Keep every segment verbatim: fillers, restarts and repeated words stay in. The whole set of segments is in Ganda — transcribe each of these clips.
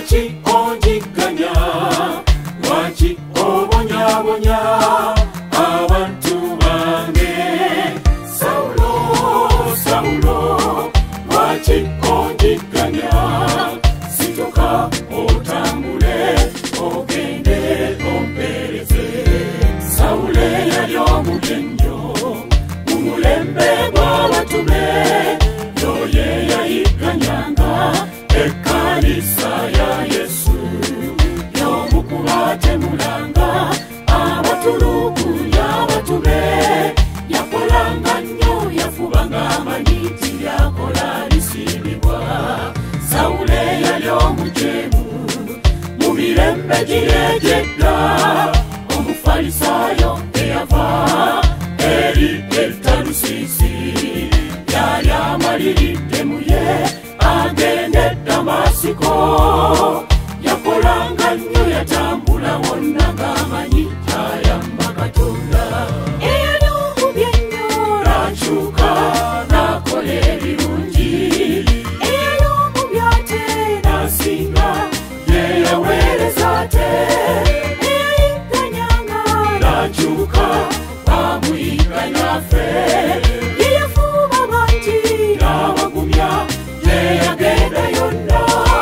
Lwaki onjiganya, lwaki obonyabonya abantu bange? Saulo, Saulo, lwaki onjiganya? Sitoka otambule ogende ompereze. Saulo yali omugenyo mu mulembe gw'abatume, yoye yayiganyanga ekkanisa ya Yesu. Yomukubatemulanga abatulugunya abatume, yakolanga nnyo yafubanga amanyi nti lyakola lisibibwa. Saulo yali omujeemu mu mirembe gireegyedda, omufalisaayo eyava eri Talusiisi yali amaliridde mu ye agende Damasiko. Yakolanga nnyo yatambula wonna ng'amanyi ayamba Katonda. Eyali omubi ennyo n'akyuka n'akola ebirungi, eyali omubi ate n'asinga ye yaweereza ate. Eyayigganyanga n'akyuka bamuyiganya ffe, ye yafuuba bangi n'abagumya ye yagenda yonna.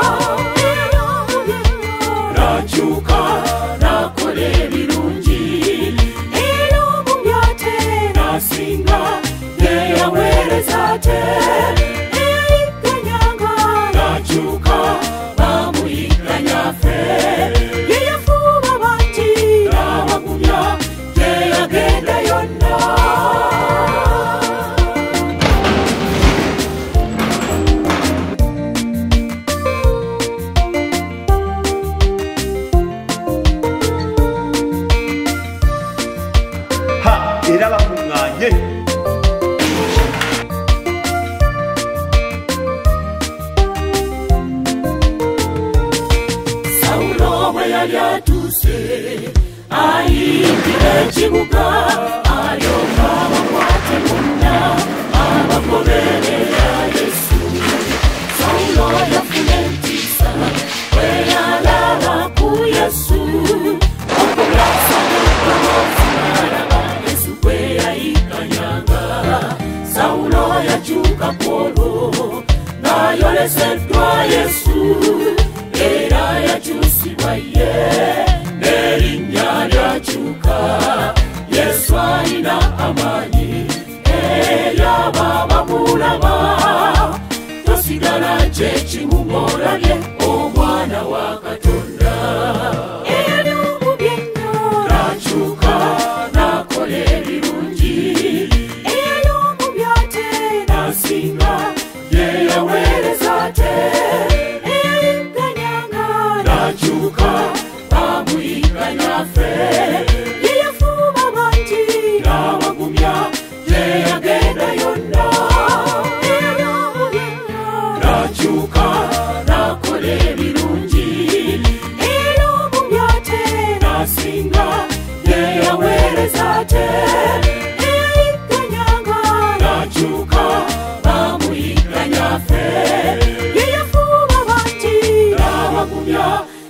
N'akyuka n'akola ebirungi, era omubi ate n'asinga ye yaweereza ate. Eyayigganyanga n'akyuka bamuyiganya ffe, ye yafuuba bangi n'abagumya ye yagenda yonna. Era bakuŋŋaanye. Saulo bwe yali atuuse ayingira ekibuga, alyoka abakwate bonna abagoberera Yesu. Saulo yafuna entiisa bwe yalaba ku Yesu, okulasa n'eddoboozi n'alaba Yesu bwe yayigganyanga. Saulo yakyuka ku olwo ng'ayoleseddwa Yesu, era yakyusibwa ye n'erinnya lyakyuka. Yesu alina amaanyi eri abo abamulaba. Tosigala kyekimu ng'olabye omwana wa Katonda. Eyali omubi ennyo n'akyuka n'akola ebirungi, eyali omubi ate n'asinga ye yaweereza ate. Eyayigganyanga n'akyuka bamuyiganya ffe, ye yafuuba bangi n'abagumya ye yagenda yonna. N'akyuka n'akola ebirungi, era omubi ate n'asinga ye yaweereza ate. Eyayigganyanga n'akyuka bamuyiganya ffe, ye yafuuba bangi n'abagumya